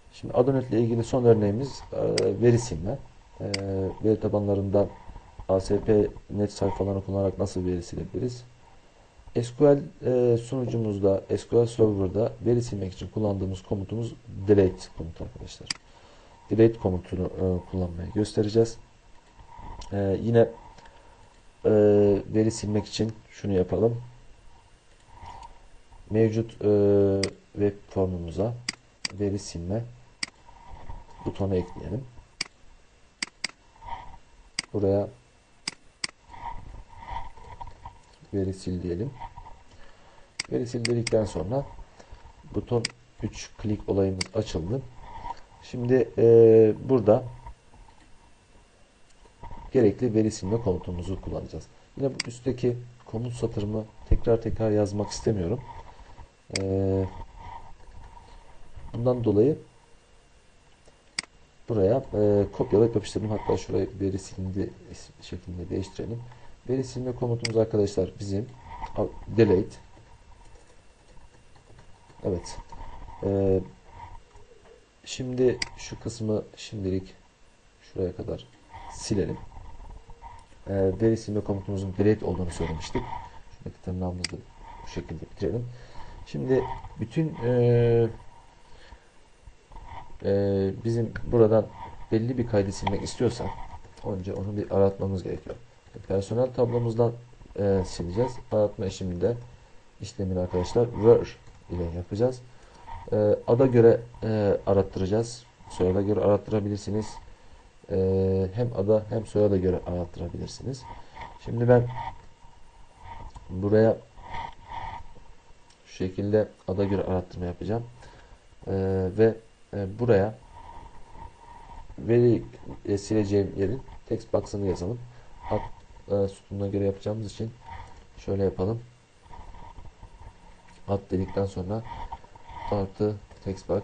Şimdi Adonet ile ilgili son örneğimiz veri silme. Veri tabanlarında ASP.NET sayfalarını kullanarak nasıl veri silebiliriz? SQL sunucumuzda, SQL Server'da veri silmek için kullandığımız komutumuz delete komutu arkadaşlar. Delete komutunu kullanmayı göstereceğiz. Yine veri silmek için şunu yapalım. Mevcut web formumuza veri silme butonu ekleyelim. Buraya veri sil diyelim. Veri sil dedikten sonra buton 3 klik olayımız açıldı. Şimdi burada gerekli veri silme komutumuzu kullanacağız. Yine bu üstteki komut satırımı tekrar yazmak istemiyorum. Bundan dolayı buraya kopyalayıp yapıştırdım. Hatta şurayı veri silindi şeklinde değiştirelim. Veri silme komutumuz arkadaşlar bizim delete. Evet. Şimdi şu kısmı şimdilik şuraya kadar silelim. Veri silme komutumuzun delete olduğunu söylemiştik. Şuradaki tırnağımızı bu şekilde bitirelim. Şimdi bütün bizim buradan belli bir kaydı silmek istiyorsak önce onu bir aratmamız gerekiyor. Personel tablomuzdan sileceğiz. Aratma işlemini arkadaşlar where ile yapacağız. Ada göre arattıracağız. Soyada göre arattırabilirsiniz. Hem ada hem soyada göre arattırabilirsiniz. Şimdi ben buraya şu şekilde ada göre arattırma yapacağım. Ve buraya veri sileceğim yerin text box'ını yazalım. Ad sütununa göre yapacağımız için şöyle yapalım. Ad dedikten sonra artı text box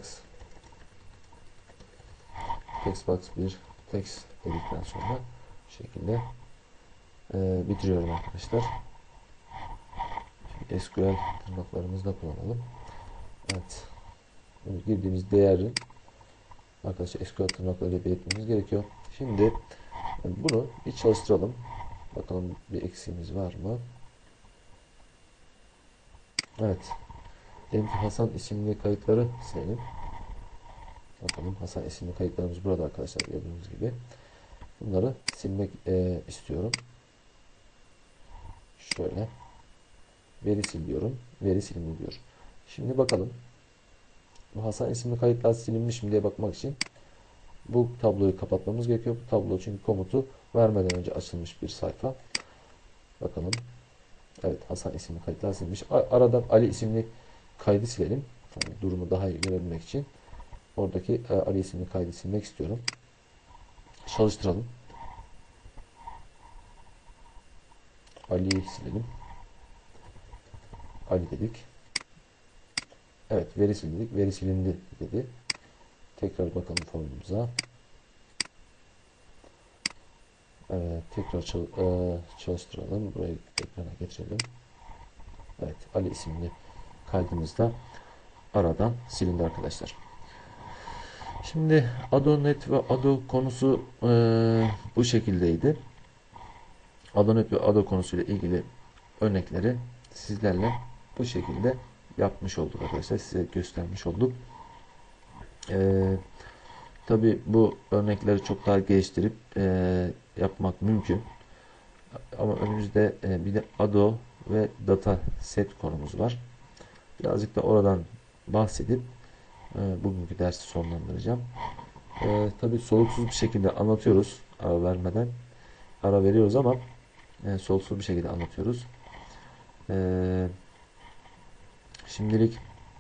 1 text dedikten sonra bu şekilde bitiriyorum arkadaşlar. Şimdi SQL tırnaklarımızı da kullanalım. Evet. Girdiğimiz değeri arkadaşlar SQL tırnaklarıyla belirtmemiz gerekiyor. Şimdi bunu bir çalıştıralım. Bakalım bir eksiğimiz var mı? Evet. Diyelim ki Hasan isimli kayıtları silelim. Bakalım Hasan isimli kayıtlarımız burada arkadaşlar gördüğünüz gibi. Bunları silmek istiyorum. Şöyle. Veri sil diyorum. Veri silindi diyor. Şimdi bakalım. Bu Hasan isimli kayıtlar silinmiş mi diye bakmak için bu tabloyu kapatmamız gerekiyor. Bu tablo çünkü komutu vermeden önce açılmış bir sayfa. Bakalım. Evet, Hasan isimli kayıtlar silinmiş. Aradan Ali isimli kaydı silelim. Yani durumu daha iyi görebilmek için. Oradaki Ali isimli kaydı silmek istiyorum. Çalıştıralım. Ali'yi silelim. Ali dedik. Evet, veri sildik. Veri silindi dedi. Tekrar bakalım formumuza. Evet, tekrar çalıştıralım. Burayı ekrana getirelim. Evet, Ali isimli kaydımız da aradan silindi arkadaşlar. Şimdi Adonet ve Ado konusu bu şekildeydi. Adonet ve Ado konusuyla ilgili örnekleri sizlerle bu şekilde yapmış olduk arkadaşlar. Size göstermiş olduk. Tabi bu örnekleri çok daha geliştirip yapmak mümkün. Ama önümüzde bir de Ado ve Data Set konumuz var. Birazcık da oradan bahsedip bugünkü dersi sonlandıracağım. Tabi soluksuz bir şekilde anlatıyoruz. Ara vermeden. Ara veriyoruz ama soluksuz bir şekilde anlatıyoruz. Şimdilik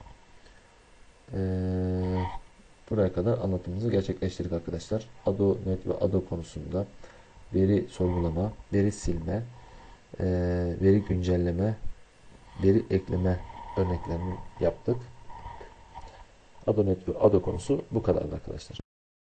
buraya kadar anlatımımızı gerçekleştirdik arkadaşlar. Adonet ve Ado konusunda veri sorgulama, veri silme, veri güncelleme, veri ekleme örneklerini yaptık. Adonet ve Ado konusu bu kadardı arkadaşlar.